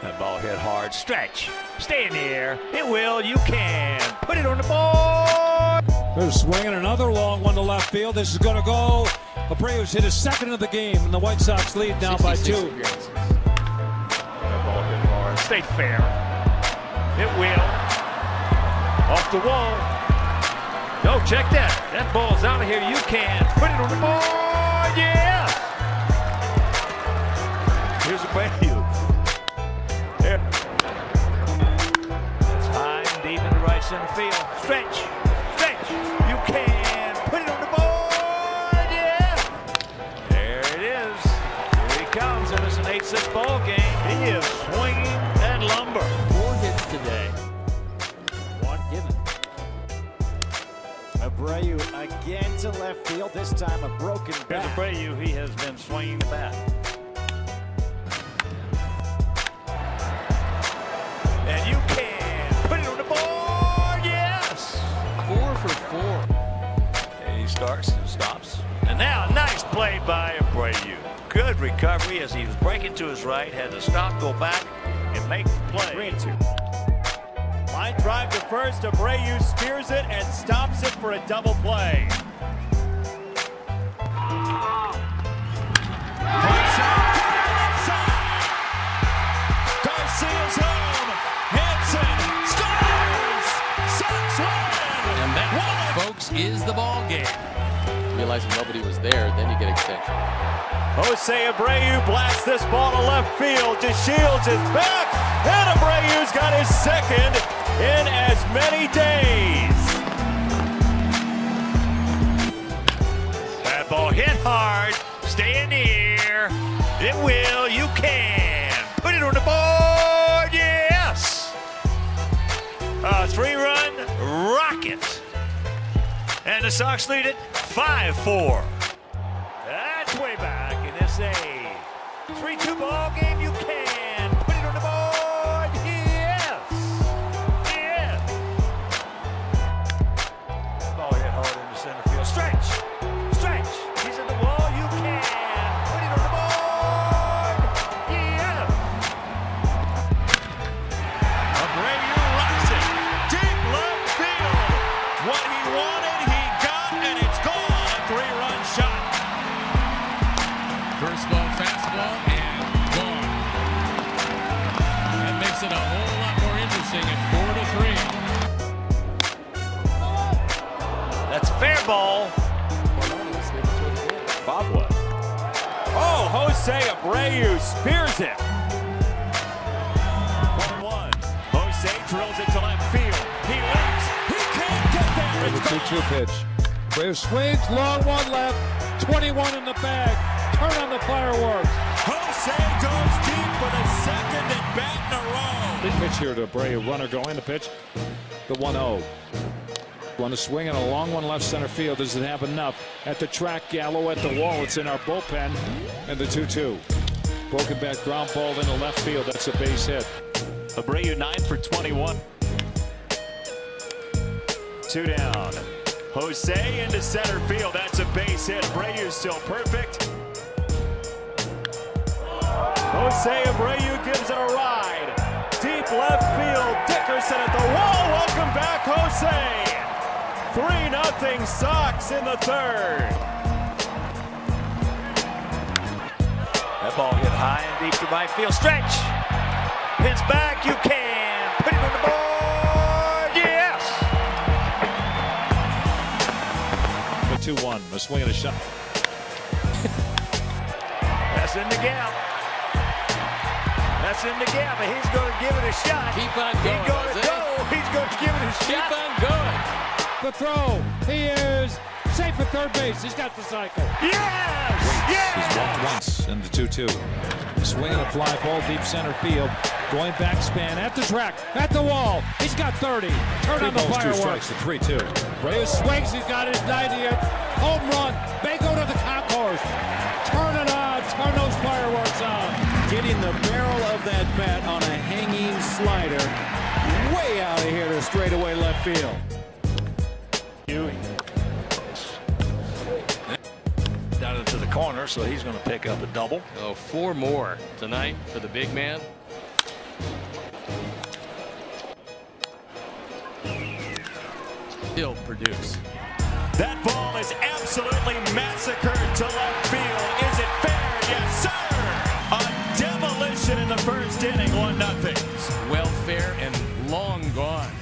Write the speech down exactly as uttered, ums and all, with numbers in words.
That ball hit hard. Stretch. Stay in the air. It will. You can. Put it on the board. They're swinging another long one to left field. This is going to go. Abreu's hit his second of the game, and the White Sox lead now by two. That ball hit hard. Stay fair. It will. Off the wall. No, check that. That ball's out of here. You can. Put it on the board. Yeah. Here's Abreu. There. It's high and deep into right center field. Stretch. Stretch. You can. Put it on the board. Yeah. There it is. Here he comes. And it's an eight six ball game. He is swinging that lumber. Four hits today. One given. Abreu again to left field. This time a broken bat. Here's Abreu. He has been swinging the bat. And you can put it on the board. Yes. Four for four. And he starts and stops. And now, nice play by Abreu. Good recovery as he was breaking to his right. Had to stop, go back, and make the play. Three and two. Line drive to first. Abreu spears it and stops it for a double play. Garcia's home. Hanson scores. Sox win. And that, folks, is the ball game. Realizing nobody was there, then you get extension. Jose Abreu blasts this ball to left field. DeShields is back, and Abreu's got his second in as many days. That ball hit hard. Stay in the air. It will. You can. Put it on the board. Yes. A three-run rocket. And the Sox lead it five four. That's way back in this a three two ball game. You can put it on the board. Yes. Yes. Ball hit hard into center field. Stretch. Stretch. He's in the wall. You can put it on the board. Yeah. Abreu rocks it deep left field. What he wanted, he got, and it's gone. A three-run shot. First ball, fastball, and gone. That makes it a whole lot more interesting at four to three. That's a fair ball. Bob was. Oh, Jose Abreu spears it. one one. Jose drills it to left field. He leaps. He can't get there. The It's two two gone. pitch. Abreu swings, long one left, twenty-one in the bag. Turn on the fireworks. Jose goes deep for the second at bat in a row. Big pitch here to Abreu. Runner going. The pitch. The one oh. On a swing and a long one left center field. Does it have enough? At the track, Gallo at the wall. It's in our bullpen. And the two two. Broken back ground ball into left field. That's a base hit. Abreu nine for twenty-one. Two down. Jose into center field. That's a base hit. Abreu still perfect. Jose Abreu gives it a ride. Deep left field. Dickerson at the wall. Welcome back, Jose. three nothing Sox in the third. That ball hit high and deep to right field. Stretch. Pins back. You can put it on the board. Yes. The two one. A swing and a shot. That's in the gap. That's in the gap, and he's going to give it a shot. Keep on going, He's going to Jose. go. He's going to give it a Keep shot. on going. The throw. He is safe at third base. He's got the cycle. Yes! He's Yes! walked once in the two two. Swing and a fly ball deep center field. Going back span at the track, at the wall. He's got thirty. Turn Three on the balls, two fireworks. strikes, the three two. Reyes swings. He's got his ninetieth home run. They go to the concourse. Turn it on. Turn those fireworks on. Getting the barrel of that bat on a hanging slider way out of here to straightaway left field. Down into the corner, so he's going to pick up a double. Oh, four more tonight for the big man. Still produce. That ball is absolutely massacred to left field. Is it fair? Yes, sir! A demolition in the first inning, one nothing. Welfare and long gone.